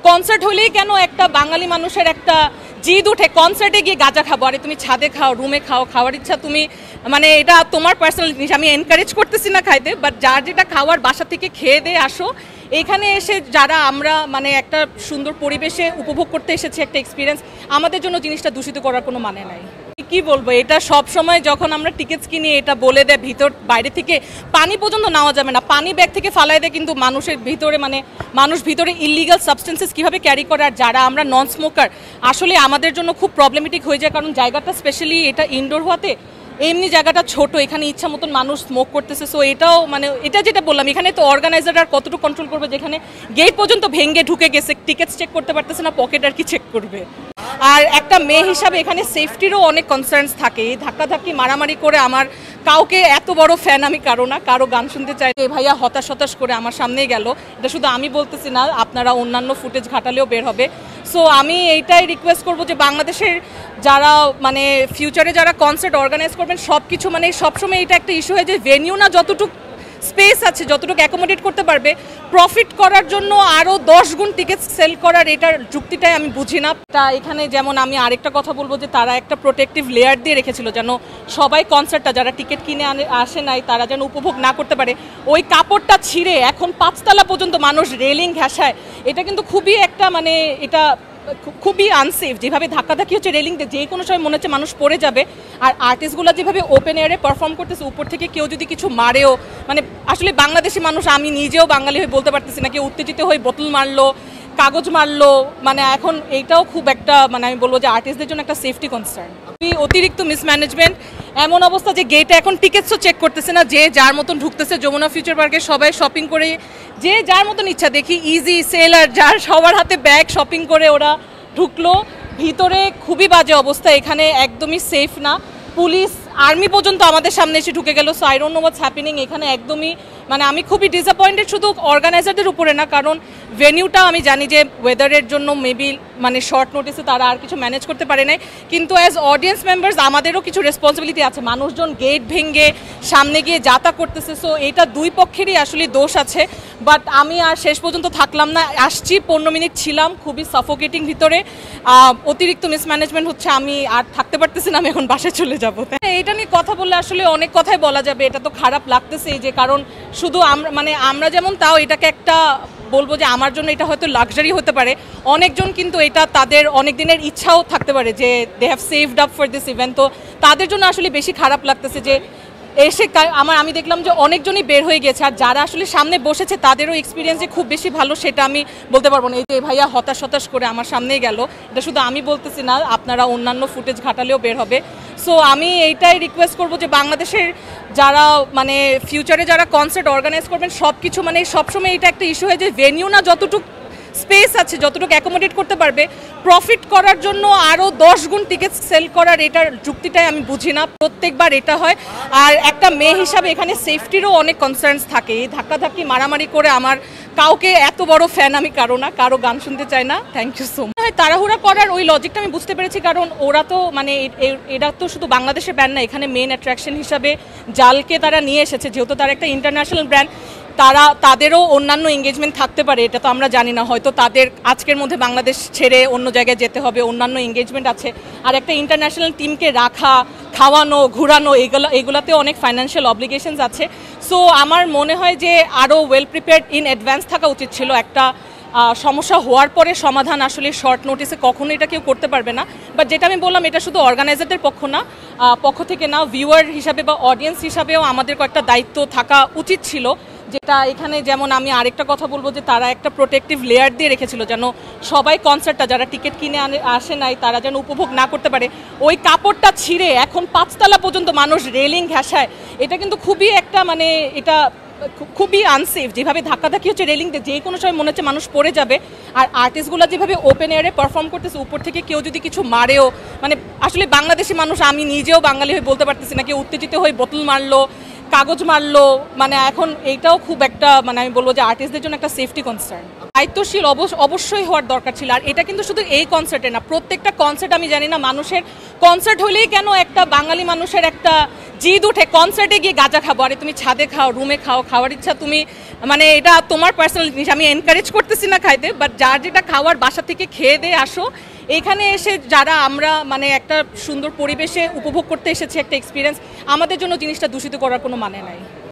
Concert হলেই কেন একটা বাঙালি মানুষের একটা জিদ উঠে কনসার্টে গিয়ে গাঁজা খাবো, আরে তুমি ছাদে খাও, রুমে খাও, খাওয়ার ইচ্ছা তুমি মানে এটা তোমার পার্সোনাল জিনিস, আমি এনকারেজ করতেছি না খাইতে, বাট যার যেটা খাওয়ার বাসা থেকে খেয়ে দিয়ে আসো। এইখানে এসে যারা আমরা মানে একটা সুন্দর পরিবেশে উপভোগ করতে এসেছি একটা এক্সপিরিয়েন্স, আমাদের জন্য জিনিসটা দূষিত করার কোনো মানে নাই। কি বলবো, এটা সব সময় যখন আমরা টিকিটস কিনি এটা বলে দেয় ভিতর বাইরে থেকে পানি পর্যন্ত নেওয়া যাবে না, পানি ব্যাগ থেকে ফালাই দেয়, কিন্তু মানুষের ভিতরে মানে মানুষ ভিতরে ইলিগাল সাবস্টেন্সেস কীভাবে ক্যারি করে। আর যারা আমরা নন স্মোকার আসলে আমাদের জন্য খুব প্রবলেমেটিক হয়ে যায়, কারণ জায়গাটা স্পেশালি এটা ইনডোর হওয়াতে এমনি জায়গাটা ছোট, এখানে ইচ্ছা মতন মানুষ স্মোক করতেছে। সো এটাও মানে এটা যেটা বললাম, এখানে তো অর্গানাইজার আর কতটুকু কন্ট্রোল করবে, যেখানে গেট পর্যন্ত ভেঙে ঢুকে গেছে, টিকিটস চেক করতে পারতেছে না, পকেট আর কি চেক করবে। আর একটা মেয়ে হিসাবে এখানে সেফটিরও অনেক কনসার্নস থাকে, এই ধাক্কাধাক্কি মারামারি করে আমার কাউকে এত বড় ফ্যান আমি কারো গান শুনতে চাই। এই ভাইয়া হতাশ হতাশ করে আমার সামনেই গেল, এটা শুধু আমি বলতেছি না, আপনারা অন্যান্য ফুটেজ ঘাটালেও বের হবে। সো আমি এইটাই রিকোয়েস্ট করবো যে বাংলাদেশের যারা মানে ফিউচারে যারা কনসার্ট অর্গানাইজ করবেন সব কিছু মানে সবসময় এটা একটা ইস্যু হয় যে ভেনিউ না যতটুকু স্পেস আছে যতটুকু অ্যাকোমোডেট করতে পারবে, প্রফিট করার জন্য আরও 10 গুণ টিকিট সেল করার এটার যুক্তিটাই আমি বুঝি না। তা এখানে যেমন আমি আরেকটা কথা বলবো যে তারা একটা প্রোটেক্টিভ লেয়ার দিয়ে রেখেছিল যেন সবাই কনসার্টটা যারা টিকিট কিনে আসে নাই তারা যেন উপভোগ না করতে পারে। ওই কাপড়টা ছিঁড়ে এখন 5 তলা পর্যন্ত মানুষ রেলিং ঘেঁষায়, এটা কিন্তু খুবই একটা মানে এটা খুবই আনসেফ, যেভাবে ধাক্কাধাক্কি হচ্ছে রেলিং দিয়ে, যে কোনো সময় মনে হচ্ছে মানুষ পড়ে যাবে। আর আর্টিস্টগুলো যেভাবে ওপেন এয়ারে পারফর্ম করতেছে, উপর থেকে কেউ যদি কিছু মারেও মানে আসলে বাংলাদেশি মানুষ, আমি নিজেও বাঙালি হয়ে বলতে পারতেছি না, কেউ উত্তেজিত হয়ে বোতল মারলো, কাগজ মারলো, মানে এখন এইটাও খুব একটা মানে আমি বলবো যে আর্টিস্টদের জন্য একটা সেফটি কনসার্ন। অতিরিক্ত মিসম্যানেজমেন্ট, এমন অবস্থা যে গেটে এখন টিকিটসও চেক করতেছে না, যে যার মতন ঢুকতেছে। যমুনা ফিউচার পার্কে সবাই শপিং করে যে যার মতন ইচ্ছা, দেখি ইজি সেলার যার সবার হাতে ব্যাগ, শপিং করে ওরা ঢুকলো ভিতরে। খুবই বাজে অবস্থা, এখানে একদমই সেফ না, পুলিশ আর্মি পর্যন্ত আমাদের সামনে এসে ঢুকে গেল। So I don't know what's happening এখানে, একদমই মানে আমি খুবই ডিসঅ্যাপয়েন্টেড, শুধু অর্গানাইজারদের উপরে না, কারণ ভেনিউটা আমি জানি যে ওয়েদারের জন্য মেবি মানে শর্ট নোটিসে তারা আর কিছু ম্যানেজ করতে পারে নাই, কিন্তু অ্যাজ অডিয়েন্স মেম্বার্স আমাদেরও কিছু রেসপন্সিবিলিটি আছে। মানুষজন গেট ভেঙে সামনে গিয়ে যাতা করতেছে, সো এটা দুই পক্ষেরই আসলে দোষ আছে। বাট আমি আর শেষ পর্যন্ত থাকলাম না, আসছি 15 মিনিট ছিলাম, খুবই সাফোকেটিং ভিতরে, অতিরিক্ত মিসম্যানেজমেন্ট হচ্ছে, আমি আর থাকতে পারতেছি না, আমি এখন বাসায় চলে যাবো। এটা নিয়ে কথা বললে আসলে অনেক কথাই বলা যাবে, এটা তো খারাপ লাগতেছেই যে কারণ শুধু আমরা মানে আমরা যেমন তাও এটাকে একটা বলবো যে আমার জন্য এটা হয়তো লাক্সারি হতে পারে, অনেকজন কিন্তু এটা তাদের অনেক দিনের ইচ্ছাও থাকতে পারে যে they have saved up for this event, তো তাদের জন্য আসলে বেশি খারাপ লাগতেছে যে এসে আমি দেখলাম যে অনেকজনই বের হয়ে গেছে, আর যারা আসলে সামনে বসেছে তাদেরও এক্সপিরিয়েন্স যে খুব বেশি ভালো সেটা আমি বলতে পারবো না। এই যে ভাইয়া হতাশ হতাশ করে আমার সামনেই গেল, এটা শুধু আমি বলতেছি না, আপনারা অন্যান্য ফুটেজ ঘাটালেও বের হবে। সো আমি এইটাই রিকোয়েস্ট করবো যে বাংলাদেশের যারা মানে ফিউচারে যারা কনসার্ট অর্গানাইজ করবেন সব কিছু মানে সবসময় এটা একটা ইস্যু হয় যে ভেনিউ না যতটুকু স্পেস আছে যতটুকু অ্যাকোমোডেট করতে পারবে, প্রফিট করার জন্য আরও 10 গুণ টিকিট সেল করার এটার যুক্তিটাই আমি বুঝি না। প্রত্যেকবার এটা হয়। আর একটা মেয়ে হিসাবে এখানে সেফটিরও অনেক কনসার্নস থাকে, এই ধাক্কাধাক্কি মারামারি করে আমার কাউকে এত বড় ফ্যান আমি কারো গান শুনতে চাই না। Thank you so much. তাড়াহুড়া করার ওই লজিকটা আমি বুঝতে পেরেছি, কারণ ওরা তো মানে এটা তো শুধু বাংলাদেশের ব্র্যান্ড না, এখানে মেন অ্যাট্রাকশন হিসাবে জালকে তারা নিয়ে এসেছে, যেহেতু তারা একটা ইন্টারন্যাশনাল ব্র্যান্ড, তাদেরও অন্যান্য এঙ্গেজমেন্ট থাকতে পারে, এটা তো আমরা জানি না, হয়তো তাদের আজকের মধ্যে বাংলাদেশ ছেড়ে অন্য জায়গায় যেতে হবে, অন্যান্য এঙ্গেজমেন্ট আছে। আর একটা ইন্টারন্যাশনাল টিমকে রাখা, খাওয়ানো, ঘুরানো, এগুলাতে অনেক ফাইন্যান্সিয়াল অব্লিগেশনস আছে। সো আমার মনে হয় যে আরও ওয়েল প্রিপেয়ার্ড ইন অ্যাডভান্স থাকা উচিত ছিল। একটা সমস্যা হওয়ার পরে সমাধান আসলে শর্ট নোটিসে কখনো এটা কেউ করতে পারবে না। বাট যেটা আমি বললাম এটা শুধু অর্গানাইজারদের পক্ষ থেকে না, ভিউয়ার হিসাবে বা অডিয়েন্স হিসাবেও আমাদের কয়েকটা দায়িত্ব থাকা উচিত ছিল, যেটা এখানে যেমন আমি আরেকটা কথা বলবো যে তারা একটা প্রোটেক্টিভ লেয়ার দিয়ে রেখেছিল যেন সবাই কনসার্টটা যারা টিকিট কিনে আসে নাই তারা যেন উপভোগ না করতে পারে। ওই কাপড়টা ছিঁড়ে এখন 5 তলা পর্যন্ত মানুষ রেলিং ঘেঁষায়, এটা কিন্তু খুবই একটা মানে এটা খুবই আনসেফ, যেভাবে ধাক্কাধাক্কি হচ্ছে রেলিং দিয়ে, যে কোনো সময় মনে হচ্ছে মানুষ পড়ে যাবে। আর আর্টিস্টগুলো যেভাবে ওপেন এয়ারে পারফর্ম করতেছে, উপর থেকে কেউ যদি কিছু মারেও মানে আসলে বাংলাদেশি মানুষ, আমি নিজেও বাঙালি হয়ে বলতে পারতেছি না, কেউ উত্তেজিত হয়ে বোতল মারলো, কাগজ মারলো, মানে এখন এইটাও খুব একটা মানে আমি বলবো যে আর্টিস্টদের জন্য একটা সেফটি কনসার্ন। দায়িত্বশীল অবশ্যই হওয়ার দরকার ছিল। আর এটা কিন্তু শুধু এই কনসার্টে না, প্রত্যেকটা কনসার্ট আমি জানি না মানুষের কনসার্ট হলেই কেন একটা বাঙালি মানুষের একটা জিদ উঠে কনসার্টে গিয়ে গাঁজা খাবো, আরে তুমি ছাদে খাও, রুমে খাও, খাওয়ার ইচ্ছা তুমি, মানে এটা তোমার পার্সোনাল জিনিস, আমি এনকারেজ করতেছি না খাইতে, বাট যার যেটা খাওয়ার বাসা থেকে খেয়ে দিয়ে আসো। এখানে এসে যারা আমরা মানে একটা সুন্দর পরিবেশে উপভোগ করতে এসেছি একটা এক্সপিরিয়েন্স, আমাদের জন্য জিনিসটা দূষিত করার কোনো মানে নাই।